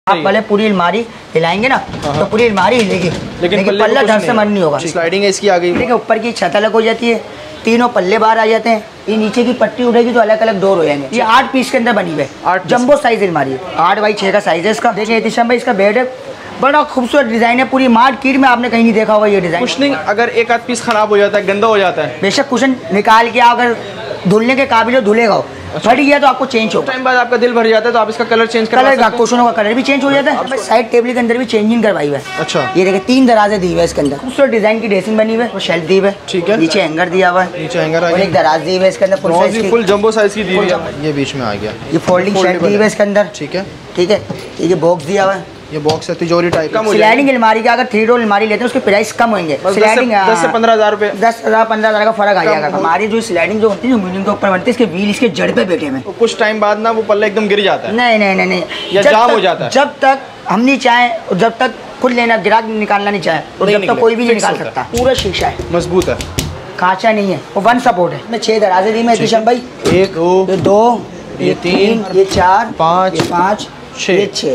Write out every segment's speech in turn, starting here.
आप पहले पूरी अलमारी हिलाएंगे ना तो पूरी अलमारी हिलेगी, लेकिन पल्ला ढंग से बंद नहीं होगा। स्लाइडिंग है इसकी आ गई। देखिए ऊपर की छत अलग हो जाती है, तीनों पल्ले बाहर आ जाते हैं। ये नीचे की पट्टी उठेगी तो अलग अलग डोर हो जाएंगे। ये 8 पीस के अंदर बनी हुई है, जंबो साइज अलमारी है, 8x6 का साइज है इसका। देखिए एहतिशाम भाई इसका बेड है, बड़ा खूबसूरत डिजाइन है, पूरी मार्केट में आपने कहीं नहीं देखा होगा ये डिजाइन। कुशनिंग अगर एक आध पीस खराब हो जाता है, गंदा हो जाता है, बेशक कुशन निकाल के अगर धुलने के काबिल हो धुलेगा हो, फट गया तो आपको चेंज होगा। टाइम बाद आपका दिल भर जाता है तो आप इसका कलर चेंज करा सकते हैं। कुशनों का कलर भी चेंज हो जाता है। साइड टेबल के अंदर भी चेंजिंग करवाई हुई है। अच्छा, ये देखिए 3 दराजे दी हुई है इसके अंदर, खूबसूरत डिजाइन की ड्रेसिंग बनी हुई है, शेल्फ दी हुई है, ठीक है, नीचे हैंगर दिया हुआ है, नीचे हैंगर और एक दराज दी हुई है इसके अंदर, फुल जंबो साइज की दी हुई है। ये बीच में आ गया, ये फोल्डिंग शेल्फ दी हुई है इसके अंदर, ठीक है, ठीक है। ये बॉक्स दिया हुआ है, ये बॉक्स है तिजोरी टाइप। स्लाइडिंग अलमारी का अगर 3 डोर अलमारी लेते हैं उसके प्राइस कम होंगे। स्लाइडिंग 10 से 15 हज़ार रुपए, 10,000 15,000 का फर्क आ जाएगा। हमारी जो स्लाइडिंग जो होती है म्यूजियम के ऊपर बनती है, इसके व्हील इसके जड़ पे बैठे हुए, तो कुछ टाइम बाद ना वो पल्ला एकदम गिर जाता है। नहीं नहीं नहीं, या जाम हो जाता है। जब तक हम नहीं चाहें, जब तक खुद लेना ग्राहक निकालना नहीं चाहे तो जब तक कोई भी नहीं निकाल सकता। पूरा शीशा है, मजबूत है, कांचा नहीं है, वो 1 सपोर्ट है। मैं 6 दराजे दी मैं एहतिशाम भाई, 1 2 ये 3 ये 4 5 6।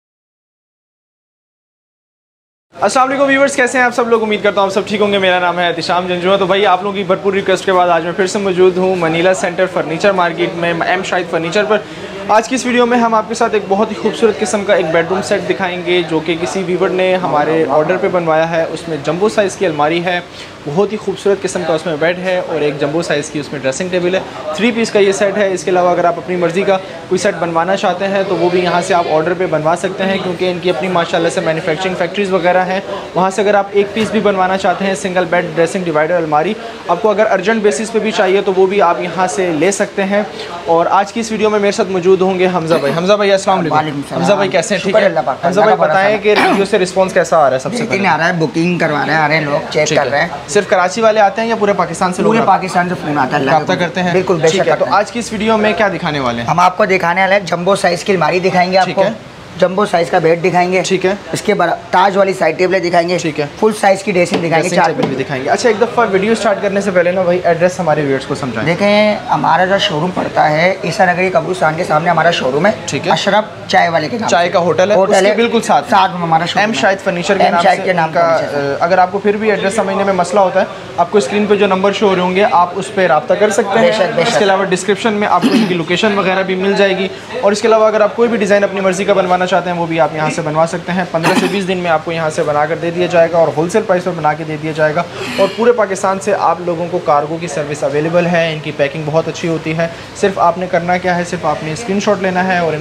अस्सलाम वालेकुम व्यूअर्स, कैसे हैं आप सब लोग? उम्मीद करता हूँ आप सब ठीक होंगे। मेरा नाम है एहतिशाम जंजुआ। तो भाई आप लोगों की भरपूर रिक्वेस्ट के बाद आज मैं फिर से मौजूद हूँ मनीला सेंटर फर्नीचर मार्केट में, एम शाहिद फर्नीचर पर। आज की इस वीडियो में हम आपके साथ एक बहुत ही खूबसूरत किस्म का एक बेडरूम सेट दिखाएंगे जो कि किसी व्यूवर ने हमारे ऑर्डर पे बनवाया है। उसमें जंबो साइज़ की अलमारी है, बहुत ही खूबसूरत किस्म का उसमें बेड है और एक जंबो साइज़ की उसमें ड्रेसिंग टेबल है। 3 पीस का ये सेट है। इसके अलावा अगर आप अपनी मर्ज़ी का कोई सेट बनवाना चाहते हैं तो वो भी यहाँ से आप ऑर्डर पर बनवा सकते हैं, क्योंकि इनकी अपनी माशाल्लाह से मैन्युफैक्चरिंग फैक्ट्रीज़ वगैरह हैं। वहाँ से अगर आप 1 पीस भी बनवाना चाहते हैं, सिंगल बेड ड्रेसिंग डिवाइडर अलमारी, आपको अगर अर्जेंट बेसिस पे भी चाहिए तो वो भी आप यहाँ से ले सकते हैं। और आज की इस वीडियो में मेरे साथ मौजूद होंगे हमजा भाई। हमजा भाई अस्सलाम वालेकुम। हमजा भाई कैसे हैं? ठीक है। हमजा भाई बताएं कि वीडियो से रिस्पांस कैसा आ रहा है? सबसे पहले आ रहा है, बुकिंग करवा रहे हैं, आ रहे हैं लोग, चेक कर रहे हैं। सिर्फ कराची वाले आते हैं या पूरे पाकिस्तान से? पूरे पाकिस्तान से फोन आता है, रब्ता करते हैं। बिल्कुल बेशक। तो आज की इस वीडियो में क्या दिखाने वाले हैं? हम आपको दिखाने वाले हैं जंबो साइज़ की अलमारी दिखाएंगे, आपको जंबो साइज का बेड दिखाएंगे, ठीक है। इसके बाद ताज वाली साइड टेबलें दिखाएंगे, ठीक है। फुल साइज की ड्रेसिंग दिखाएंगे, 4 भी दिखाएंगे। अच्छा, एक दफ़ा वीडियो स्टार्ट करने से पहले ना भाई एड्रेस हमारे व्यूअर्स को समझाएं। देखें, हमारा जो शोरूम पड़ता है ईसा नगरी कब्रिस्तान के सामने हमारा शोरूम है, ठीक है। अशरफ चाय वाले के नाम, चाय का होटल है, उसके बिल्कुल साथ में हमारा शोरूम, एम शाहिद फर्नीचर के नाम का। अगर आपको फिर भी एड्रेस समझने में मसला होता है, आपको स्क्रीन पर जो नंबर शो हो रहे होंगे आप उस पर रब्ता कर सकते हैं। इसके अलावा डिस्क्रिप्शन में आपको इनकी लोकेशन वगैरह भी मिल जाएगी। और इसके अलावा अगर आप कोई भी डिज़ाइन अपनी मर्जी का बनवाना चाहते हैं वो भी आप यहाँ से बनवा सकते हैं। 15 से 20 दिन में आपको यहाँ से बनाकर दे दिया जाएगा और होलसेल प्राइस पर बना के दे दिया जाएगा। और पूरे पाकिस्तान से आप लोगों को कार्गो की सर्विस अवेलेबल है। इनकी पैकिंग बहुत अच्छी होती है। सिर्फ आपने करना क्या है, सिर्फ आपने स्क्रीनशॉट लेना है और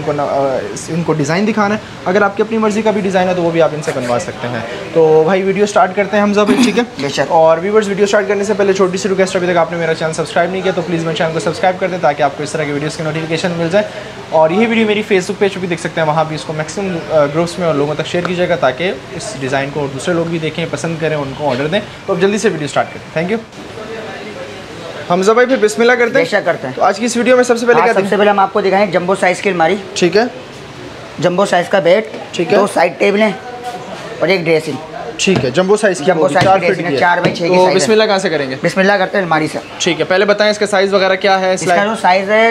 इनको डिज़ाइन दिखाना है। अगर आपकी अपनी मर्ज़ी का भी डिज़ाइन है तो वो भी आप इनसे बनवा सकते हैं। तो भाई वीडियो स्टार्ट करते हैं हमजा भाई, ठीक है? बेशक। और व्यूअर्स, वीडियो स्टार्ट करने से पहले छोटी सी रिक्वेस्ट, अभी तक आपने मेरा चैनल सब्सक्राइब नहीं किया तो प्लीज़ मेरे चैनल को सब्सक्राइब कर दें ताकि आपको इस तरह की वीडियोज़ की नोटिफिकेशन मिल जाए। और यही वीडियो मेरी फेसबुक पेज पर भी देख सकते हैं, वहाँ भी इसको मैक्सिमम ग्रुप्स में और लोगों तक शेयर कीजिएगा ताकि इस डिज़ाइन को दूसरे लोग भी देखें, पसंद करें, उनको ऑर्डर दें। तो अब जल्दी से वीडियो स्टार्ट करें। थैंक यू हमजा भाई। फिर बिस्मिल्लाह करते हैं। बेशक करते हैं। तो आज की इस वीडियो में सबसे पहले क्या? सबसे पहले हम आपको दिखाएं जंबो साइज़ की अलमारी, ठीक है। जंबो साइज़ का बेड, ठीक है। 2 साइड टेबलें और एक ड्रेसिंग, ठीक है। जंबो साइज़ की, 4x6 की। तो बिस्मिल्लाह कहाँ से करेंगे? बिस्मिल्लाह करते हैं अलमारी से, ठीक है। पहले बताएं इसका साइज़ वगैरह क्या है? इसका जो साइज़ है,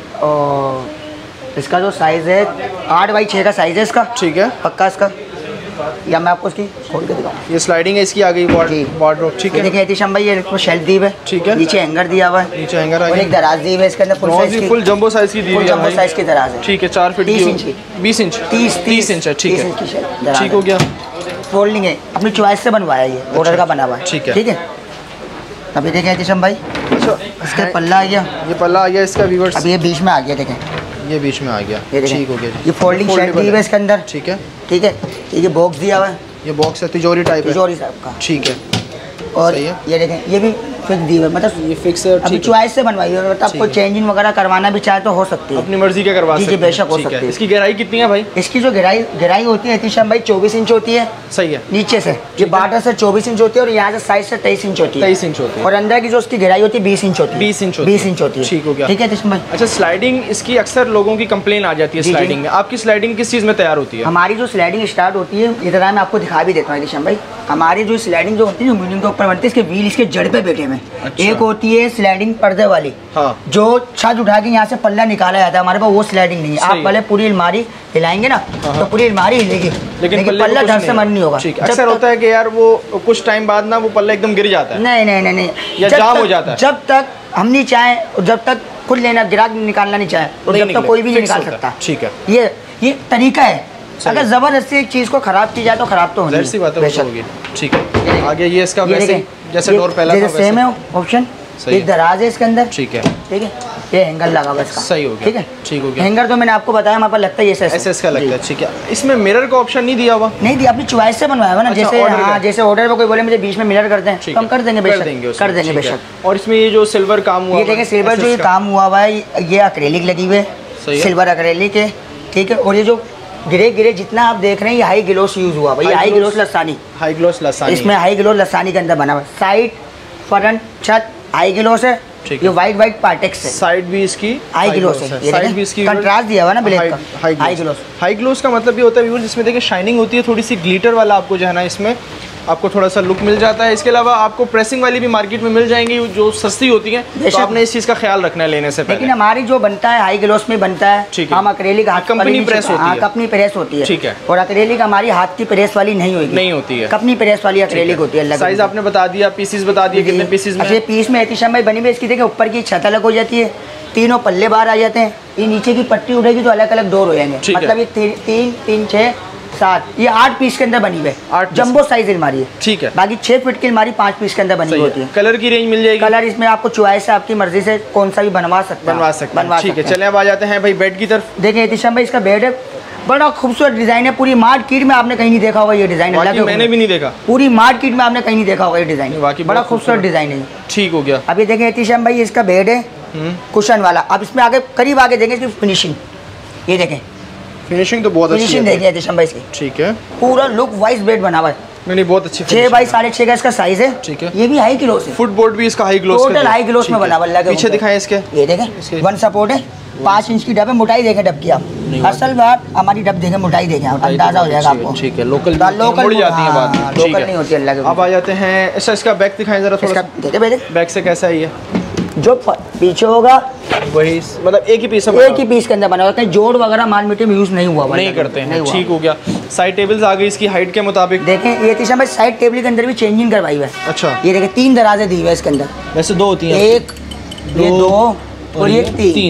इसका जो साइज़ है 8x6 का साइज़ है इसका, ठीक है। पक्का इसका, या मैं आपको इसकी खोल के दिखाऊं। ये स्लाइडिंग है इसकी आ गई, वार्डरोब, ठीक है। देखिए एहतिशाम भाई, ये इसको शेल्फ दी है, ठीक है। नीचे हैंगर दिया हुआ है, नीचे हैंगर और एक दराज दी है इसके अंदर, फुल जंबो साइज की दी है, जंबो साइज की दराज है, ठीक है। 4 फीट 20 इंच 30 इंच है, ठीक है। ठीक हो गया। फोल्डिंग है, अपनी चॉइस से बनवाया, ये ऑर्डर का बना हुआ है, ठीक है, ठीक है। अभी देखें एहतिशाम भाई, इसका पल्ला आ गया, ये पल्ला आ गया इसका व्यूअर्स, अभी ये बीच में आ गया, देखें ये बीच में आ गया, ठीक हो गया। ये फोल्डिंग शेल्फ दी है इसके अंदर, ठीक है, ठीक है। ये बॉक्स दिया हुआ है, ये बॉक्स है तिजोरी टाइप है, तिजोरी टाइप का, ठीक है। और ये देखें, ये भी फिक्स दी है, मतलब ये फिक्स है, अभी चॉइस से बनवाई है। मतलब आपको चेंजिंग वगैरह करवाना भी चाहे तो हो सकती है, अपनी मर्जी का करवा सकते हैं, बेशक हो सकती है। इसकी गहराई कितनी है भाई? इसकी जो गहराई होती है एहतिशाम भाई 24 इंच होती है, सही है। नीचे से ये बॉर्डर से 24 इंच होती है और यहाँ से साइड से 23 इंच होती है, 23 इंच होती है। और अंदर की जो उसकी गहराई होती है 20 इंच होती है, 20 इंच होती है, ठीक हो गया, ठीक है एहतिशाम भाई। अच्छा, स्लाइडिंग इसकी अक्सर लोगों की कंप्लेन आ जाती है स्लाइडिंग में, आपकी स्लाइडिंग किस चीज़ में तैयार होती है? हमारी जो स्लाइडिंग स्टार्ट होती है, इधर मैं आपको दिखा भी देता हूँ एहतिशाम भाई। हमारी जो स्लाइडिंग जो होती है म्यूजियम के ऊपर बनती है, इसके व्हील इसके जड़ पे बैठे हुए, में। एक होती है स्लाइडिंग पर्दे वाली, जो छत उठा के यहाँ से पल्ला निकाला जाता है, हमारे पास वो स्लाइडिंग नहीं है। आप पहले पूरी अलमारी हिलाएंगे ना तो पूरी अलमारी हिलेगी, लेकिन पल्ला ढंग से मन नहीं होगा। अक्सर होता है कि यार वो कुछ टाइम बाद ना वो पल्ला एकदम गिर जाता है। नहीं, या जाम हो जाता है। जब तक हम नहीं चाहे, जब तक खुद लेना ग्राहक निकालना नहीं चाहे, और जब तक कोई भी नहीं निकाल सकता। ठीक है, ये तरीका है। अगर जबरदस्ती एक चीज को खराब की जाए तो खराब तो होनी सी बात है। ठीक है, आगे ये इसका वैसे जैसे डोर पहला था सेम है ऑप्शन। एक दराज है इसके अंदर। ठीक है, ये हैंगर लगा हुआ इसका। सही हो गया। ठीक है, ठीक हो गया। हैंगर तो मैंने आपको बताया हमारे पास लगता है एसएस का लगता है। ठीक है, इसमें मिरर का ऑप्शन नहीं दिया हुआ? नहीं दिया, अपनी चॉइस से बनवाया हुआ ना। जैसे जैसे ऑर्डर पे कोई बोले मुझे बीच में मिरर करते हैं तो हम कर देंगे, कर देंगे बेशक। और इसमें ये जो सिल्वर काम हुआ, ये देखिए सिल्वर जो ये काम हुआ हुआ है, ये एक्रेलिक लगी हुई है, सिल्वर एक्रेलिक है। ठीक है, और ये जो गिरे जितना आप देख रहे हैं ये हाई ग्लोस यूज हुआ भाई, हाई ग्लोस लसानी। इसमें हाई ग्लोस लसानी के अंदर बना हुआ। साइड फ्रंट छत हाई ग्लोस है। ये वाइट पार्टेक्स है। साइड भी इसकी हाई ग्लोस है। साइड भी इसकी कंट्रास्ट दिया हुआ ना ब्लैक का। हाई ग्लोस का मतलब ये होता है जिसमें देखिए शाइनिंग होती है, थोड़ी सी ग्लिटर वाला आपको जो है ना इसमें आपको थोड़ा सा लुक मिल जाता है। इसके अलावा आपको प्रेसिंग वाली भी मार्केट में मिल जाएंगी जो सस्ती होती है, तो आपने इस चीज़ का ख्याल रखना है लेने से पहले। लेकिन हमारी जो बनता है हाई ग्लोस में बनता है, हम एक्रेलिक कंपनी प्रेस होती है, कंपनी प्रेस होती है। ठीक है, और एक्रेलिक हमारी हाथ की प्रेस वाली नहीं होती है, कंपनी प्रेस वाली एक्रेलिक होती है। साइज आपने बता दिया, पीसेस बता दिए कितने पीसेस में। पीस में एहतिशाम भाई बनी हुई इसकी देखिए ऊपर की छत अलग हो जाती है, तीनों पल्ले बाहर आ जाते हैं। ये नीचे की पट्टी उठेगी तो अलग अलग डोर हो जाएंगे। मतलब ये 3, 6, 7, ये 8 पीस के अंदर बनी हुई है। जंबो साइज अलमारी है। ठीक है, बाकी 6 फीट की अलमारी 5 पीस के अंदर बनी होती है। कलर की रेंज मिल जाएगी? कलर इसमें आपको चॉइस है, आपकी मर्जी से कौन सा भी बनवा सकते हैं। ठीक है, चले अब आ जाते हैं भाई बेड की तरफ। देखिए एहतिशाम भाई इसका बेड है, बड़ा खूबसूरत डिजाइन है। पूरी मार्केट में आपने कहीं नहीं देखा होगा ये डिजाइन। मैंने भी नहीं देखा, पूरी मार्केट में आपने कहीं नहीं देखा होगा ये डिजाइन। बड़ा खूबसूरत डिजाइन है। ठीक हो गया। अभी देखें एहतिशाम भाई इसका बेड है कुशन वाला। अब इसमें आगे करीब आगे देखें इसकी फिनिशिंग, ये देखें फिनिशिंग तो बहुत अच्छी है। फिनिशिंग देखिए एहतिशाम भाई इसकी। ठीक है, पूरा लुक वाइज बेड बना हुआ है। नहीं बहुत अच्छी। 6 बाई 6.5 का इसका साइज है। ठीक है, ये भी हाई ग्लोस है। फुटबोर्ड भी इसका high gloss, total high gloss में बना हुआ है। पीछे दिखाएं इसके, ये देखें 1 सपोर्ट है, 5 इंच की डब है। मोटाई देखें डब की, आप असल बात हमारी डब देखें, मोटाई देखें, अंदाजा हो जाएगा आपको। ठीक है, लोकल लोकल जाती है बात, लोकल नहीं होती अल्लाह के। अब आ जाते हैं अच्छा इसका बैक दिखाएं जरा थोड़ा। बैक से कैसा है ये? जो पीछे होगा वही, मतलब एक ही पीस के अंदर बना हुआ है। जोड़ वगैरह माल मिट्टी में यूज नहीं हुआ, नहीं करते हैं। ठीक हो गया। साइड टेबल्स आ गई इसकी हाइट के मुताबिक। देखें ये एहतिशाम भाई साइड टेबल के अंदर भी चेंजिंग करवाई है। अच्छा, ये देखें 3 दराजें दी हुई है इसके अंदर। वैसे 2 होती हैं, 1, 2 और ये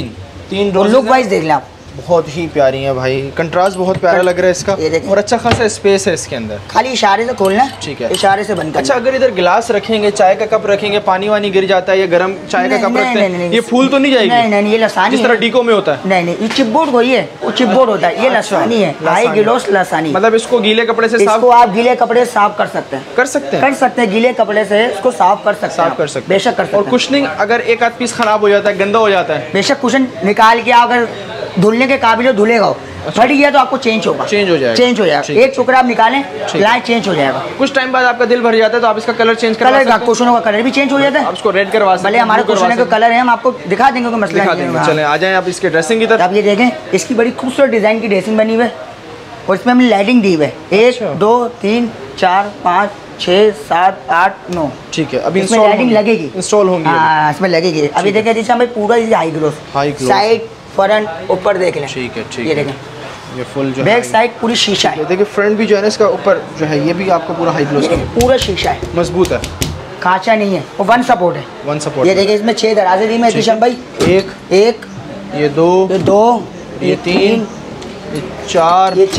3 डोर। लुक वाइज देख लें आप, बहुत ही प्यारी है भाई, कंट्रास्ट बहुत प्यारा लग रहा है इसका। और अच्छा खासा स्पेस है इसके अंदर, खाली इशारे से खोलना है। ठीक है, इशारे से बंद करना। अच्छा, अगर इधर गिलास रखेंगे, चाय का कप रखेंगे, पानी वानी गिर जाता है, या गर्म चाय का कप रखते हैं, ये फूल तो नहीं जाएगी? नहीं, ये लसानी जिस तरह डीको में होता है। नहीं, ये चिपबोर्ड वही है, वो चिपबोर्ड होता है। ये लसानी है, हाई ग्लोस लसानी। मतलब इसको गीले कपड़े से साफ, आप गीले कपड़े से साफ कर सकते हैं, कर सकते हैं गीले कपड़े से इसको साफ कर सकते हैं, बेशक कर सकते हैं। और कुशनिंग अगर एक आध पीस खराब हो जाता है, गंदा हो जाता है, बेशक कुशन निकाल के अगर धुलने के काबिल हो धुलेगा, फट गया तो आपको चेंज होगा, चेंज हो जाएगा। एक टुकड़ा आप निकालें, लाइट चेंज हो जाएगा। कुछ टाइम बाद आपका दिल भर जाता है तो आप इसका कलर चेंज कलर का कुशनों का कलर भी चेंज हो जाता है। आप इसको रेड करवा सकते हैं, भले हमारे कुशनों का कलर है, हम आपको दिखा देंगे, कोई मसला नहीं है। चलें आ जाएं आप इसके ड्रेसिंग की तरफ। आप ये देखें, इसकी बड़ी खूबसूरत डिजाइन की ड्रेसिंग बनी हुई है, और इसमें हमने लाइटिंग दी हुई है। 1, 2, 3, 4, 5, 6, 7, 8, 9। ठीक है, अभी इसमें लाइटिंग लगेगी, इंस्टॉल होंगी। हाँ, इसमें लगेगी। अभी देखें जैसे हमें पूरा हाई ग्लोस, साइड फ्रंट ऊपर देख लें। ठीक है, ये देखें, ये फुल जो बैक साइड पूरी शीशा है। देखिए फ्रंट भी जो है ना इसका ऊपर जो है ये भी आपको पूरा हाई ग्लोस का पूरा शीशा है, मजबूत है, कांचा नहीं है, वो 1 सपोर्ट है। 1 सपोर्ट। ये देखिए इसमें 6 दराजे दी मैं एहतिशाम भाई। एक, ये 2, ये 3, ये 4, ये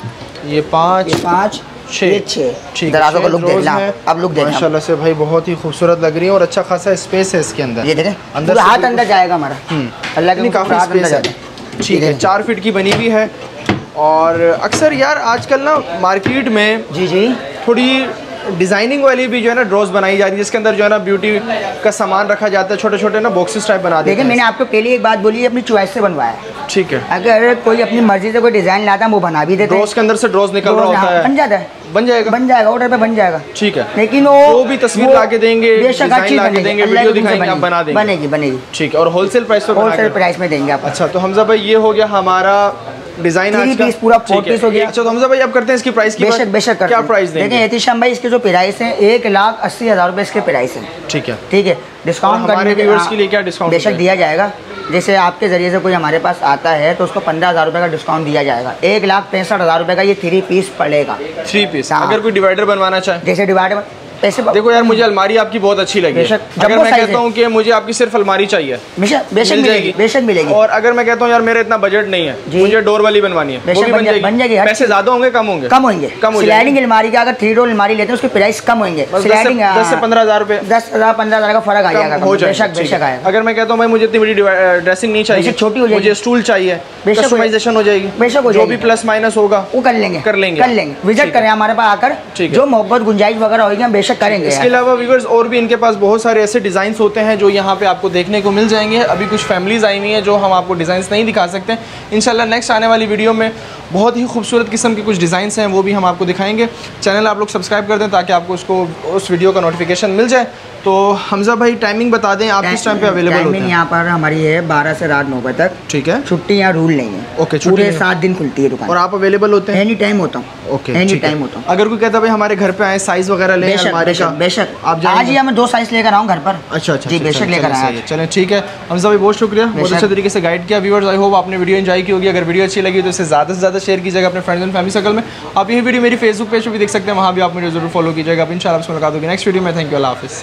5, 6 दराजों का लुक देखना। अब लुक देखना माशाल्लाह से भाई, बहुत ही खूबसूरत लग रही है और अच्छा खासा स्पेस है इसके अंदर। ये देखें अंदर हाथ अंदर जाएगा हमारा, अल्लाह के काफी स्पेस है। ठीक है, 4 फीट की बनी हुई है। और अक्सर यार आजकल ना मार्केट में जी थोड़ी डिजाइनिंग वाली भी जो है ना ड्रॉज बनाई जा रही है, जिसके अंदर जो है ना ब्यूटी का सामान रखा जाता है, छोटे छोटे ना बॉक्सेस टाइप बना देते हैं। देखिए मैंने आपको पहले एक बात बोली, अपनी चॉइस से बनवाया है। ठीक है, अगर कोई अपनी मर्जी से कोई डिजाइन लाता है वो बना भी देते हैं, ड्रॉज के अंदर से ड्रॉज निकल रहा होता है, बन जाता है, बन जाएगा ऑर्डर पे बन जाएगा। ठीक है, लेकिन वो भी तस्वीर ला के देंगे, बेशक अच्छी देंगे, वीडियो दिखाएंगे, आप बना देंगे, बनेगी। ठीक है, और होलसेल प्राइस में देंगे आप। अच्छा, तो हमजा भाई ये हो गया हमारा डिजाइन आज का पूरा 4 पीस हो गया। अच्छा तो हमजा भाई अब करते हैं इसकी प्राइस की बेशक बेशक क्या प्राइस देंगे? देखिए एहतिशाम भाई इसके जो प्राइस है 1,80,000 रुपए इसके प्राइस है। ठीक है ठीक है, डिस्काउंट हमारे व्यूअर्स के लिए क्या डिस्काउंट बेशक दिया जाएगा। जैसे आपके जरिए से कोई हमारे पास आता है तो उसको 15,000 रुपए का डिस्काउंट दिया जाएगा। 1,65,000 रुपए का ये 3 पीस पड़ेगा। 3 पीस। अगर कोई डिवाइडर बनवाना चाहे, जैसे डिवाइडर पैसे देखो यार मुझे अलमारी आपकी बहुत अच्छी लगी है। अगर मैं कहता हूँ कि मुझे आपकी सिर्फ अलमारी चाहिए, बेशक मिलेगी, बेशक मिलेगी। और अगर मैं कहता हूँ यार मेरा इतना बजट नहीं है, मुझे डोर वाली बनवानी है, वो भी बन जाएगी। पैसे ज्यादा होंगे कम होंगे? कम होंगे। स्लाइडिंग अलमारी का अगर 3 डोर अलमारी लेते हैं उसके प्राइस कम होंगे। 10 से 15,000 रुपए, 10,000 15,000 का फर्क आ जाएगा। बेशक बेशक आएगा। अगर मैं कहता हूँ भाई मुझे इतनी बड़ी ड्रेसिंग नहीं चाहिए, छोटी हो जाएगी, मुझे स्टूल चाहिए, कस्टमाइजेशन हो जाएगी, बेशक हो जाएगी, जो भी प्लस माइनस होगा वो कर लेंगे। विजिट करें हमारे पास आकर, जो मोहब्बत गुंजाइश वगैरह होगी हम बेशक करेंगे। इसके अलावा व्यूअर्स और भी इनके पास बहुत सारे ऐसे डिज़ाइंस होते हैं जो यहाँ पे आपको देखने को मिल जाएंगे। अभी कुछ फैमिलीज आई हुई हैं जो हम आपको डिज़ाइंस नहीं दिखा सकते। इंशाल्लाह नेक्स्ट आने वाली वीडियो में बहुत ही खूबसूरत किस्म के कुछ डिज़ाइंस हैं वो भी हम आपको दिखाएंगे। चैनल आप लोग सब्सक्राइब कर दें ताकि आपको उस वीडियो का नोटिफिकेशन मिल जाए। तो हमजा भाई टाइमिंग बता दें, आप किस टाइम पे अवेलेबल होते हैं? यहाँ पर हमारी है 12 से रात 9 बजे तक। ठीक है, छुट्टी यहाँ रूल नहीं है। ओके, पूरे 7 दिन खुलती है दुकान। और आप अवेलेबल होते हैं? एनी टाइम होता हूँ। ओके, एनी टाइम होता हूँ। अगर कोई कहता है भाई हमारे घर पे आए साइज वगैरह ले, बेशक आप आज ही मैं 2 साइज लेकर आऊँ घर पर। अच्छा जी बेशक लेकर आए। चलें ठीक है हमजा भाई, बहुत शुक्रिया, बहुत अच्छे तरीके से गाइड किया। व्यूअर्स आई होप आपने वीडियो एंजॉय की होगी। अगर वीडियो अच्छी लगी तो इसे ज़्यादा से ज़्यादा शेयर कीजिएगा अपने फ्रेंड्स एंड फैमिली सर्कल में। आप ये वीडियो मेरी फेसबुक पेज पर भी देख सकते हैं, वहाँ भी आप मुझे जरूर फॉलो कीजिएगा। इंशाल्लाह आपसे मुलाकात होगी नेक्स्ट वीडियो में। थैंक यू, अल्लाह हाफिज़।